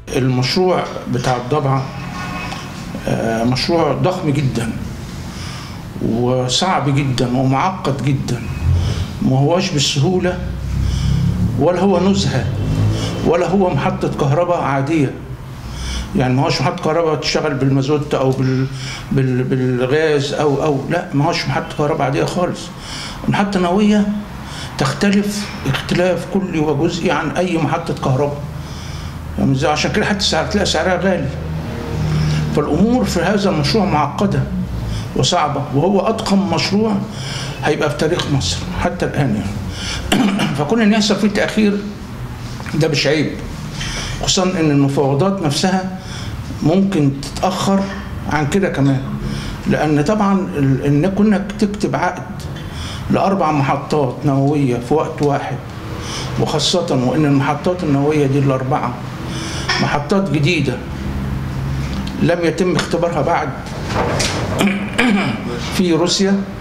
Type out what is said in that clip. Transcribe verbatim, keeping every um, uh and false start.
المشروع بتاع الضبعة مشروع ضخم جدا وصعب جدا ومعقد جدا، ما هوش بالسهولة ولا هو نزهة ولا هو محطة كهرباء عادية. يعني ما هوش محطة كهرباء تشتغل بالمازوت أو بال... بال... بالغاز أو أو لا، ما هوش محطة كهرباء عادية خالص. المحطة النووية تختلف اختلاف كلي وجزئي عن أي محطة كهرباء، يعني عشان كده حتى سعر تلاقي سعرها غالي. فالأمور في هذا المشروع معقدة وصعبة، وهو أضخم مشروع هيبقى في تاريخ مصر حتى الآن يعني. فكون إن يحصل فيه تأخير ده مش عيب، خصوصا إن المفاوضات نفسها ممكن تتأخر عن كده كمان، لأن طبعا إن كنا تكتب عقد لأربع محطات نووية في وقت واحد، وخاصة وإن المحطات النووية دي الأربعة محطات جديدة لم يتم اختبارها بعد في روسيا